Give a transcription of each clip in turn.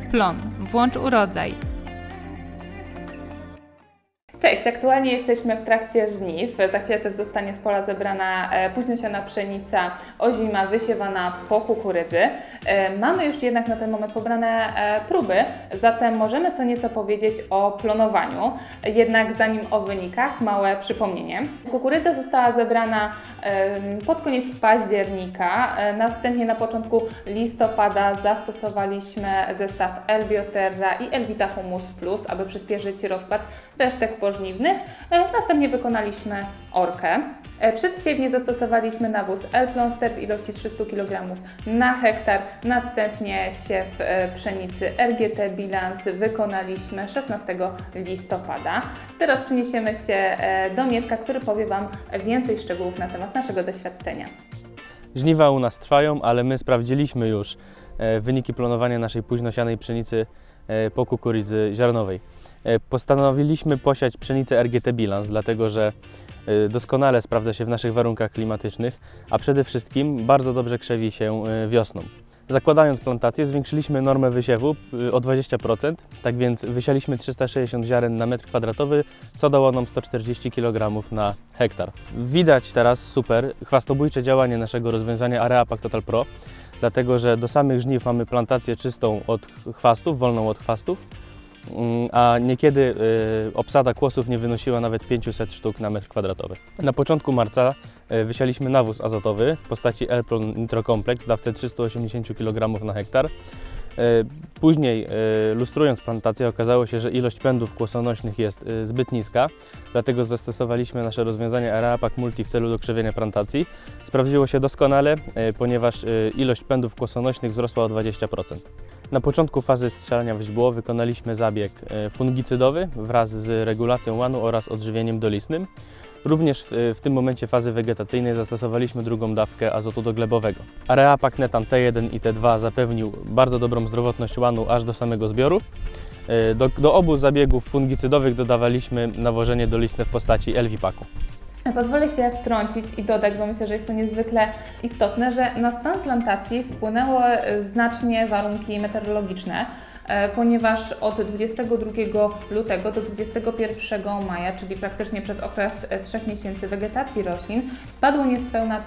Plon. Włącz urodzaj. Cześć, aktualnie jesteśmy w trakcie żniw. Za chwilę też zostanie z pola zebrana późnosiana pszenica ozima wysiewana po kukurydzy. Mamy już jednak na ten moment pobrane próby, zatem możemy co nieco powiedzieć o plonowaniu. Jednak zanim o wynikach, małe przypomnienie. Kukurydza została zebrana pod koniec października. Następnie na początku listopada zastosowaliśmy zestaw L-Bioterra i L-Vita Humus Plus, aby przyspieszyć rozkład resztek pożniwnych. Następnie wykonaliśmy orkę. Przedsiewnie zastosowaliśmy nawóz L-Plonster w ilości 300 kg na hektar. Następnie siew pszenicy RGT Bilans wykonaliśmy 16 listopada. Teraz przeniesiemy się do Mietka, który powie Wam więcej szczegółów na temat naszego doświadczenia. Żniwa u nas trwają, ale my sprawdziliśmy już wyniki planowania naszej późnosianej pszenicy po kukurydzy ziarnowej. Postanowiliśmy posiać pszenicę RGT Bilans, dlatego że doskonale sprawdza się w naszych warunkach klimatycznych, a przede wszystkim bardzo dobrze krzewi się wiosną. Zakładając plantację, zwiększyliśmy normę wysiewu o 20%, tak więc wysialiśmy 360 ziaren na metr kwadratowy, co dało nam 140 kg na hektar. Widać teraz super chwastobójcze działanie naszego rozwiązania Areapac Total Pro, dlatego że do samych żniw mamy plantację czystą od chwastów, wolną od chwastów, a niekiedy obsada kłosów nie wynosiła nawet 500 sztuk na metr kwadratowy. Na początku marca wysialiśmy nawóz azotowy w postaci L-Plon Nitro Complex w dawce 380 kg na hektar. Później, lustrując plantację, okazało się, że ilość pędów kłosonośnych jest zbyt niska, dlatego zastosowaliśmy nasze rozwiązanie Areapac Multi w celu dokrzewienia plantacji. Sprawdziło się doskonale, ponieważ ilość pędów kłosonośnych wzrosła o 20%. Na początku fazy strzelania w źdźbło wykonaliśmy zabieg fungicydowy wraz z regulacją łanu oraz odżywieniem dolistnym. Również w tym momencie fazy wegetacyjnej zastosowaliśmy drugą dawkę azotu doglebowego. Areapac Netan T1 i T2 zapewnił bardzo dobrą zdrowotność łanu aż do samego zbioru. Do obu zabiegów fungicydowych dodawaliśmy nawożenie dolistne w postaci L-Vipaku. Pozwolę się wtrącić i dodać, bo myślę, że jest to niezwykle istotne, że na stan plantacji wpłynęły znacznie warunki meteorologiczne, ponieważ od 22 lutego do 21 maja, czyli praktycznie przez okres 3 miesięcy wegetacji roślin, spadło niespełna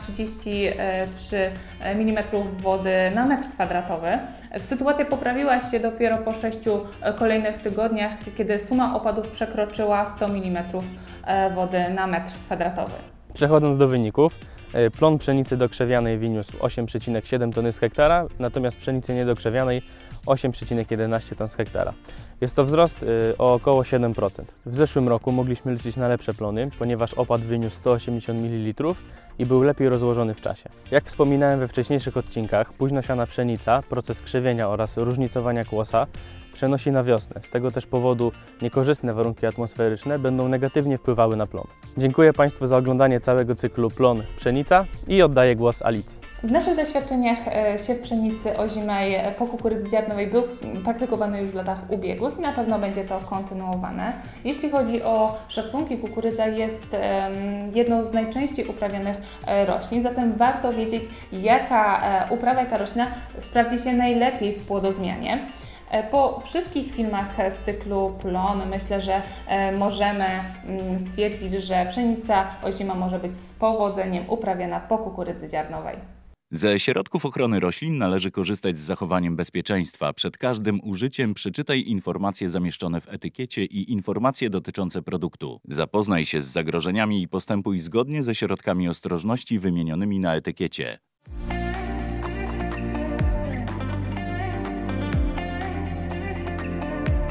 33 mm wody na metr kwadratowy. Sytuacja poprawiła się dopiero po 6 kolejnych tygodniach, kiedy suma opadów przekroczyła 100 mm wody na metr kwadratowy. Przechodząc do wyników, plon pszenicy dokrzewianej wyniósł 8,7 tony z hektara, natomiast pszenicy niedokrzewianej 8,11 ton z hektara. Jest to wzrost o około 7%. W zeszłym roku mogliśmy liczyć na lepsze plony, ponieważ opad wyniósł 180 ml i był lepiej rozłożony w czasie. Jak wspominałem we wcześniejszych odcinkach, późnosiana pszenica, proces krzewienia oraz różnicowania kłosa przenosi na wiosnę. Z tego też powodu niekorzystne warunki atmosferyczne będą negatywnie wpływały na plon. Dziękuję Państwu za oglądanie całego cyklu Plon Pszenica i oddaję głos Alicji. W naszych doświadczeniach siew pszenicy ozimej po kukurydzy ziarnowej był praktykowany już w latach ubiegłych i na pewno będzie to kontynuowane. Jeśli chodzi o szacunki, kukurydza jest jedną z najczęściej uprawianych roślin, zatem warto wiedzieć, jaka uprawa, jaka roślina sprawdzi się najlepiej w płodozmianie. Po wszystkich filmach z cyklu Plon myślę, że możemy stwierdzić, że pszenica ozima może być z powodzeniem uprawiana po kukurydzy ziarnowej. Ze środków ochrony roślin należy korzystać z zachowaniem bezpieczeństwa. Przed każdym użyciem przeczytaj informacje zamieszczone w etykiecie i informacje dotyczące produktu. Zapoznaj się z zagrożeniami i postępuj zgodnie ze środkami ostrożności wymienionymi na etykiecie.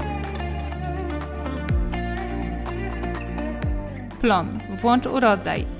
Plon. Włącz urodzaj.